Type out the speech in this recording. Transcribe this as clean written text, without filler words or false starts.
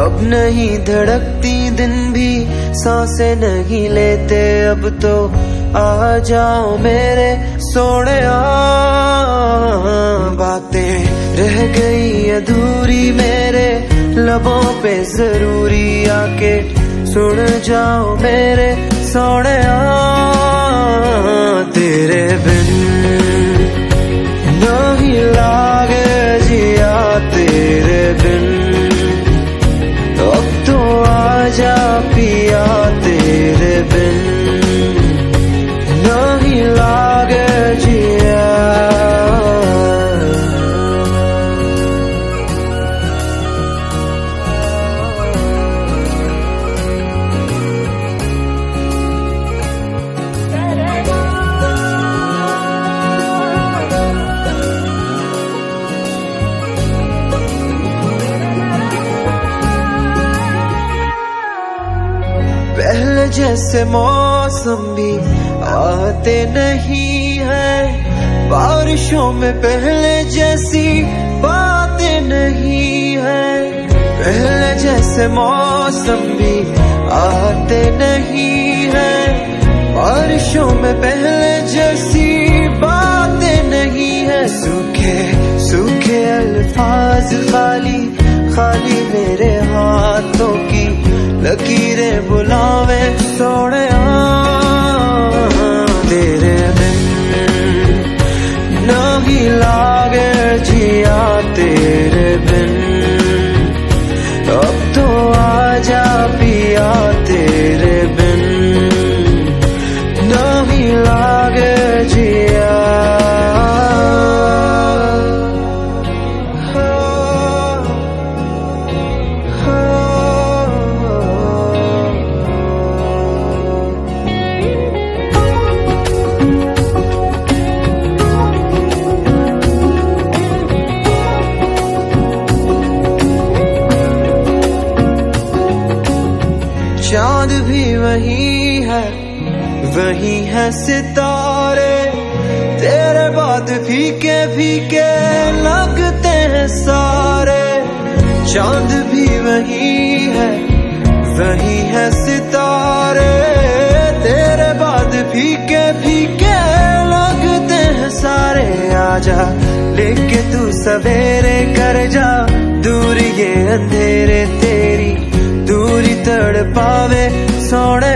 अब नहीं धड़कती दिन भी, सांसें नहीं लेते अब तो। आ जाओ मेरे सोहणिया, बातें रह गई अधूरी मेरे लबों पे जरूरी, आके सुन जाओ मेरे सोहणिया। तेरे बिन नहीं लागे जिया, तेरे बिन अब तो आजा पिया, तेरे बिन नहीं लागे जिया। पहले जैसे मौसम भी आते नहीं है, बारिशों में पहले जैसी बातें नहीं है। पहले जैसे मौसम भी आते नहीं है, बारिशों में पहले जैसी बातें नहीं है। सूखे सूखे अल्फाज खाली खाली मेरे हाथों की लकीरें बुलावे सोहणिया। तेरे बिन नहीं लागे जिया, तेरे बिन अब तो आजा पिया, तेरे बिन नहीं लागे जिया। चांद भी वही है सितारे, तेरे बाद फीके फीके लगते हैं सारे। चांद भी वही है सितारे, तेरे बाद फीके फीके लगते हैं सारे। आजा लेके तू सवेरे कर जा दूर ये अंधेरे, तेरी दूरी तड़पावे सोहणिया।